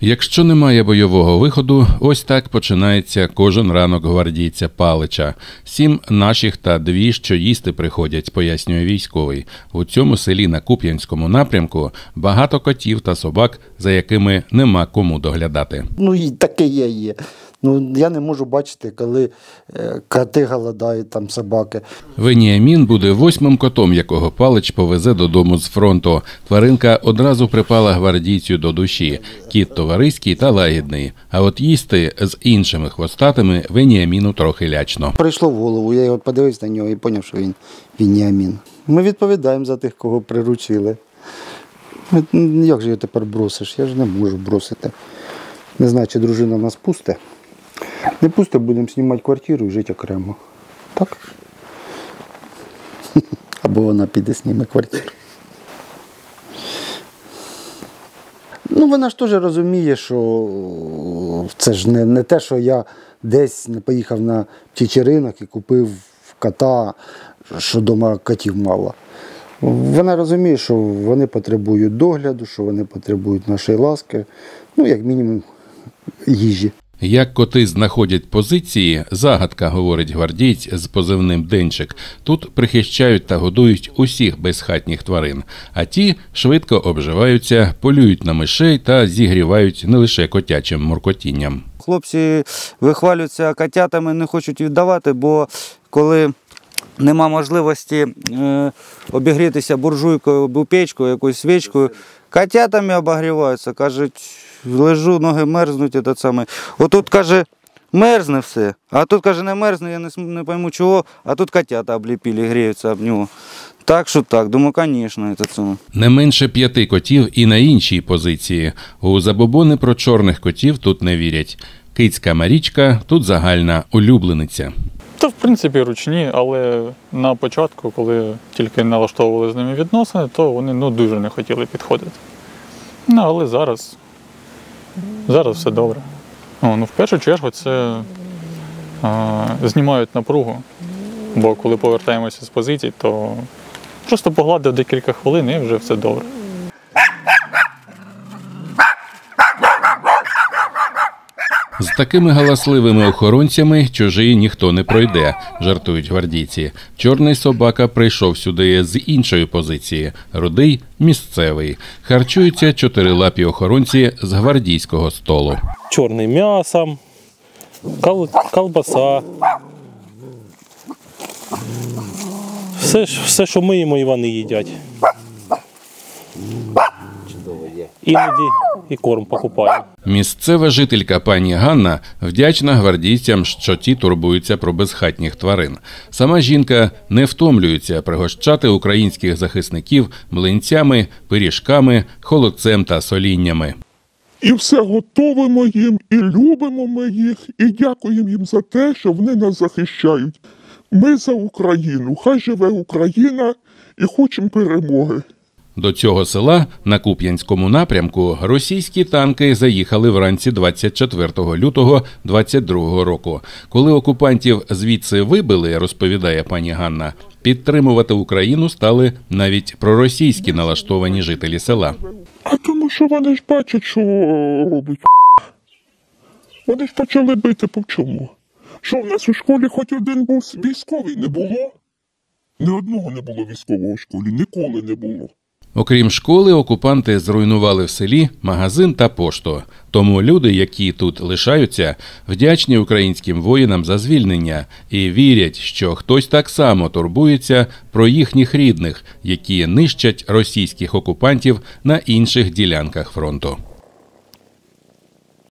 Якщо немає бойового виходу, ось так починається кожен ранок гвардійця Палича. 7 наших та 2, що їсти приходять, пояснює військовий. У цьому селі на Куп'янському напрямку багато котів та собак, за якими нема кому доглядати. І таке є. Я не можу бачити, коли коти голодають, там собаки. Веніамін буде 8-м котом, якого Палич повезе додому з фронту. Тваринка одразу припала гвардійцю до душі. Кіт товариський та лагідний. А от їсти з іншими хвостатими Веніаміну трохи лячно. Прийшло в голову, я подивився на нього і зрозумів, що він Веніамін. Ми відповідаємо за тих, кого приручили. Як же його тепер бросиш? Я ж не можу бросити. Не знаю, чи дружина нас пусте. Не пусте, будемо знімати квартиру і жити окремо. Так? Або вона піде зніме квартиру. Вона ж теж розуміє, що це ж не те, що я десь не поїхав на Чичеринок і купив кота, що вдома котів мало. Вона розуміє, що вони потребують догляду, що вони потребують нашої ласки, як мінімум їжі. Як коти знаходять позиції – загадка, говорить гвардієць з позивним «Денчик». Тут прихищають та годують усіх безхатніх тварин. А ті швидко обживаються, полюють на мишей та зігрівають не лише котячим муркотінням. Хлопці вихвалюються котятами, не хочуть віддавати, бо коли нема можливості обігрітися буржуйкою або печкою, якоюсь свічкою, котятами обогріваються, кажуть, лежу, ноги мерзнуть, Отут, каже, мерзне все, а тут, каже, не мерзне, я не пойму чого, а тут котята обліпили, гріються об нього. Так що так, думаю, звісно. Не менше 5 котів і на іншій позиції. У забобони про чорних котів тут не вірять. Кицька Марічка тут загальна улюблениця. В принципі, ручні, але на початку, коли тільки налаштовували з ними відносини, то вони дуже не хотіли підходити. Але зараз все добре. В першу чергу це знімають напругу, бо коли повертаємося з позицій, то просто погладив декілька хвилин і вже все добре. З такими галасливими охоронцями чужий ніхто не пройде, жартують гвардійці. Чорний собака прийшов сюди з іншої позиції, рудий – місцевий. Харчуються 4-лапі охоронці з гвардійського столу. Чорний м'ясо, колбаса. Все, що ми їмо, і вони їдять. Іноді і корм покупаємо. Місцева жителька пані Ганна вдячна гвардійцям, що ті турбуються про безхатніх тварин. Сама жінка не втомлюється пригощати українських захисників млинцями, пиріжками, холодцем та соліннями. І все готовимо їм, і любимо ми їх, і дякуємо їм за те, що вони нас захищають. Ми за Україну, хай живе Україна, і хочемо перемоги. До цього села на Куп'янському напрямку російські танки заїхали вранці 24 лютого 22 року. Коли окупантів звідси вибили, розповідає пані Ганна, підтримувати Україну стали навіть проросійські налаштовані жителі села. А тому що вони ж бачать, що робить. Вони ж почали бити по чому? Що в нас у школі хоч один був військовий? Не було? Ні одного не було військового в школі, ніколи не було. Окрім школи, окупанти зруйнували в селі магазин та пошту. Тому люди, які тут лишаються, вдячні українським воїнам за звільнення і вірять, що хтось так само турбується про їхніх рідних, які нищать російських окупантів на інших ділянках фронту.